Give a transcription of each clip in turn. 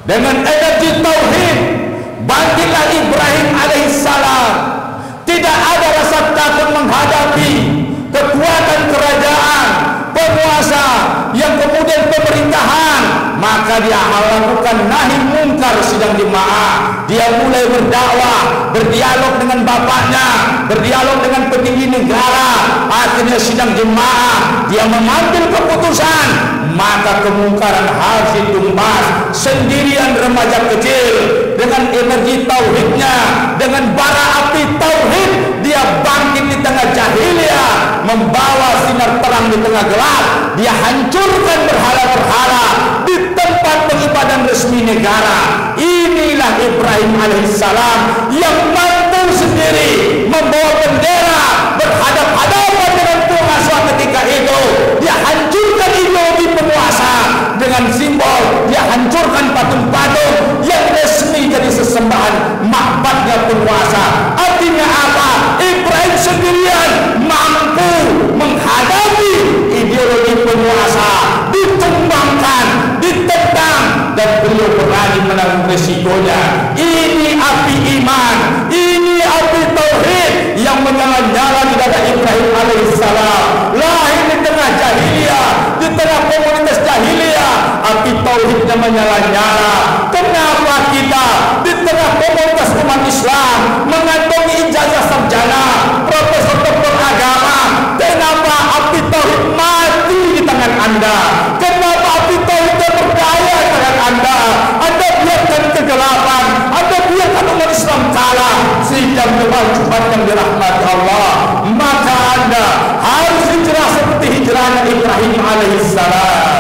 dengan energi tauhid. Bangkitlah Ibrahim alaihissalam. Tidak ada rasa takut menghadapi kekuatan kerajaan, penguasa yang kemudian pemerintahan. Maka dia lakukan nahi mungkar sidang jemaah. Dia mulai berdakwah, berdialog dengan bapaknya, berdialog dengan petinggi negara. Akhirnya sidang jemaah dia mengambil keputusan, maka kemungkaran harus ditumbas. Sendirian remaja kecil dengan energi tauhidnya, dengan bara api tauhid, dia bangkit di tengah jahiliyah, membawa sinar terang di tengah gelap. Dia hancurkan berhala-berhala di tempat pengibadan resmi negara. Inilah Ibrahim alaihissalam yang mampu sendiri membawa bendera berhadap-hadapan dengan penguasa ketika itu. Dia hancurkan ideologi penguasa dengan simbol. Dia hancurkan patung-patung yang resmi jadi sesembahan makbadnya penguasa. Artinya apa? Ibrahim sendirian mampu menghadapi ideologi penguasa, ditumbangkan, ditendang, dan beliau berani menanggung resikonya. Ini api iman, ini api tauhid yang menyala-nyala di dada Ibrahim alaihissalam. Lahir di tengah jahiliyah, di tengah komunitas jahiliyah, api tauhidnya menyala-nyala. Kenapa kita di tengah komunitas umat Islam mengantongi ijazah sarjana, profesor doktor agama, kenapa api tauhid mati di tangan Anda? Kenapa api tauhid berdaya di tangan Anda? Anda biarkan kegelapan, Anda biarkan umat Islam kalah. Sidang Jumat yang dirahmati Allah, maka Anda harus hijrah seperti hijrahnya Ibrahim alaihissalam.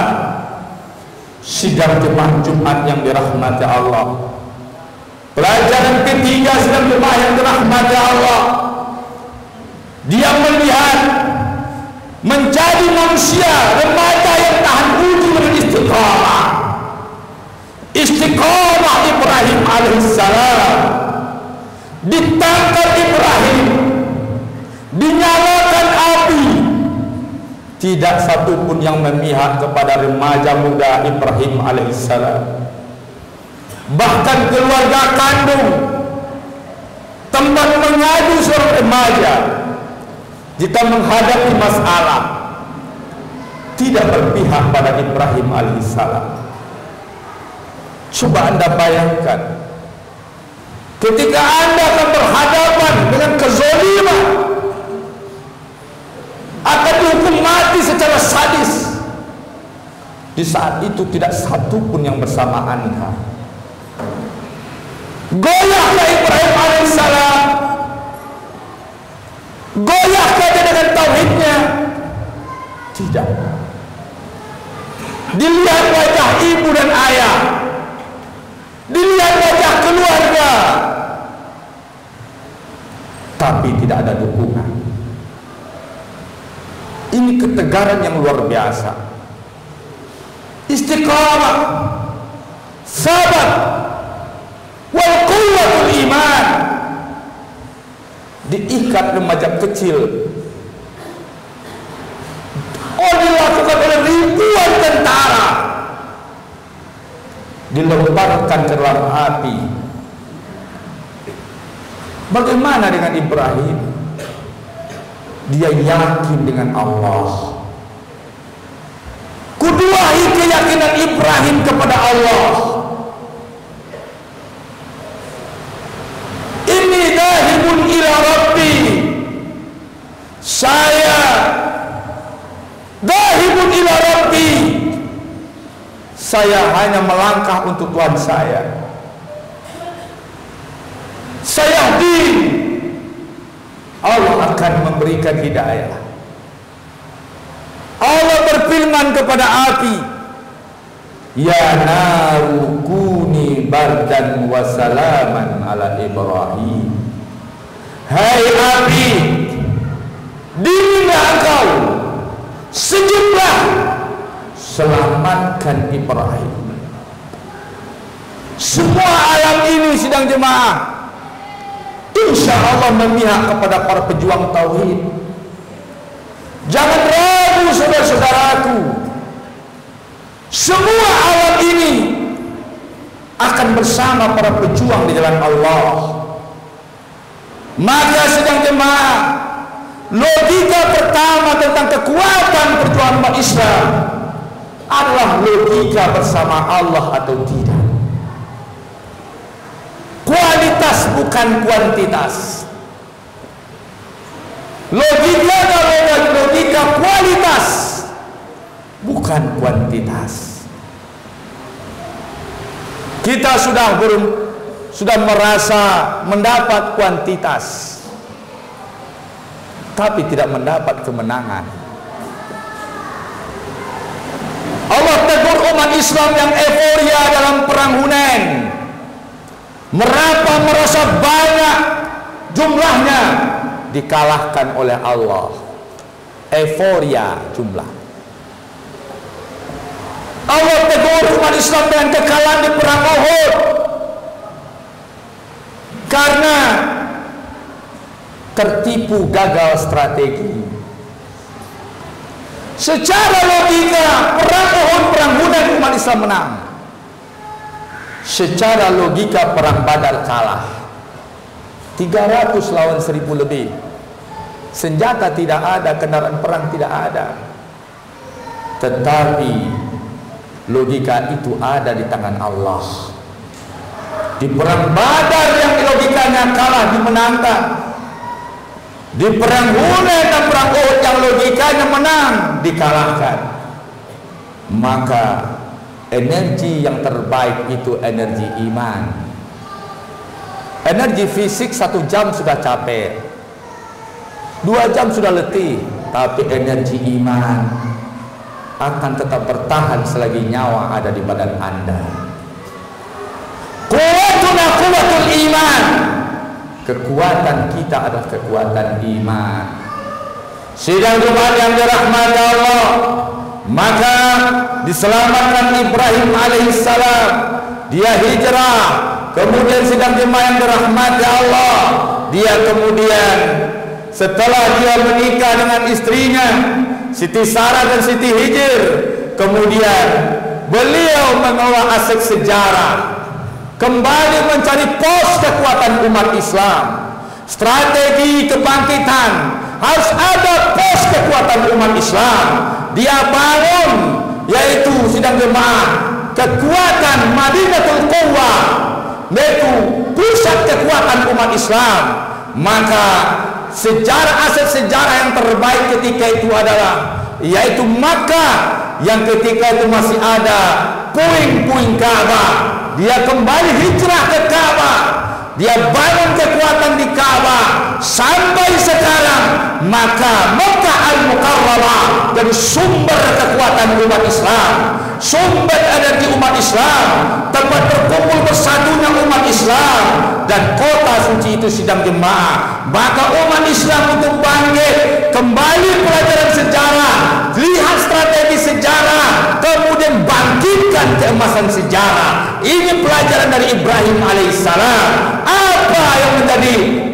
Sidang Jumat yang dirahmati Allah. Pelajaran ketiga sidang Jumat yang dirahmati Allah, dia melihat menjadi manusia remaja yang tahan uji dengan istiqamah. Istiqamah Ibrahim alaihissalam. Ditangkap Ibrahim, dinyalakan api. Tidak satupun yang memihak kepada remaja muda Ibrahim alaihissalam. Bahkan keluarga kandung, tempat mengadu seorang remaja jika menghadapi masalah, tidak berpihak pada Ibrahim alaihissalam. Coba Anda bayangkan, ketika Anda akan berhadapan dengan kezaliman, akan dihukum mati secara sadis, di saat itu tidak satu pun yang bersama Anda. Goyahkah Ibrahim alaihissalam? Goyahkah dia dengan tauhidnya? Tidak. Dilihat wajah ibu dan ayah, dilihat wajah keluarga, tapi tidak ada dukungan. Ini ketegaran yang luar biasa. Istiqamah, sabar, wal quwwatul iman. Diikat remaja kecil, dilakukan oleh ribuan tentara, dilemparkan ke dalam api. Bagaimana dengan Ibrahim? Dia yakin dengan Allah. Kuduahi keyakinan Ibrahim kepada Allah. Inni dhahibun ila Rabbi. Saya dhahibun ila Rabbi. Saya hanya melangkah untuk Tuhan saya. Saya Allah akan memberikan hidayah. Allah berfirman kepada api, ya naru kuni bardan wa salaman ala Ibrahim. Hai api, dinginlah engkau, sejuklah, selamatkan Ibrahim. Semua alam ini sidang jemaah, insya Allah memihak kepada para pejuang tauhid. Jangan ragu saudara-saudaraku, semua alam ini akan bersama para pejuang di jalan Allah. Maka sedang jemaah, logika pertama tentang kekuatan perjuangan umat Islam adalah logika bersama Allah atau tidak. Kualitas bukan kuantitas. Logika adalah logika kualitas, bukan kuantitas. Kita sudah merasa mendapat kuantitas, tapi tidak mendapat kemenangan. Allah tegur umat Islam yang euforia dalam perang Hunain, merasa banyak jumlahnya, dikalahkan oleh Allah. Euforia jumlah. Allah tegur umat Islam dengan kekalahan di perang Uhud karena tertipu gagal strategi. Secara logika perang Uhud, perang Hunain umat Islam menang. Secara logika perang Badar kalah. 300 lawan 1000 lebih. Senjata tidak ada, kendaraan perang tidak ada. Tetapi logika itu ada di tangan Allah. Di perang Badar yang logikanya kalah dimenangkan. Di perang Hunain dan perang Uhud yang logikanya menang dikalahkan. Maka energi yang terbaik itu energi iman. Energi fisik 1 jam sudah capek, 2 jam sudah letih, tapi energi iman akan tetap bertahan selagi nyawa ada di badan Anda. Quwwatuna quwwatul iman. Kekuatan kita adalah kekuatan iman. Sidang Jumat yang dirahmati Allah, maka diselamatkan Ibrahim alaihissalam. Dia hijrah, kemudian sidang Jumat yang dirahmati Allah, dia kemudian setelah dia menikah dengan istrinya Siti Sarah dan Siti Hijr, kemudian beliau mengelola aset sejarah, kembali mencari pos kekuatan umat Islam. Strategi kebangkitan, harus ada pos kekuatan umat Islam. Dia bangun, yaitu sidang jemaah, kekuatan Madinatul Quwwah, yaitu pusat kekuatan umat Islam. Maka aset sejarah yang terbaik ketika itu adalah yaitu Makkah, yang ketika itu masih ada puing-puing Ka'bah. Dia kembali hijrah ke Ka'bah, dia bangun kekuatan di Ka'bah sampai sekarang. Maka Makkah Al-Mukarramah jadi sumber kekuatan umat Islam, sumber energi umat Islam, tempat berkumpul bersatunya umat Islam, dan kota suci itu sidang jemaah. Maka umat Islam itu bangkit, kembali pelajaran sejarah, lihat strategi sejarah, kemudian bangkitkan keemasan sejarah. Ini pelajaran dari Ibrahim alaihissalam. Apa yang menjadi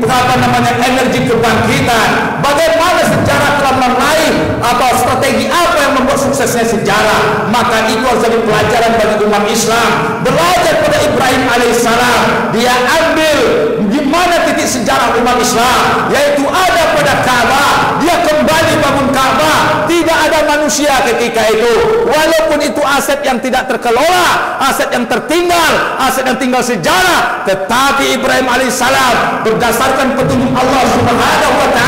energi kebangkitan? Bagaimana sejarah telah meraih strategi apa yang membuat suksesnya sejarah? Maka itu harus jadi pelajaran bagi umat Islam. Belajar pada Ibrahim alaihissalam. Dia ambil di mana titik sejarah umat Islam, yaitu ada pada Ka'bah. Dia kembali bangun Ka'bah. Tidak ada manusia ketika itu, walaupun itu aset yang tidak terkelola, aset yang tertinggal, aset yang tinggal sejarah. Tetapi Ibrahim alaihissalam berdasarkan petunjuk Allah Subhanahu wa ta'ala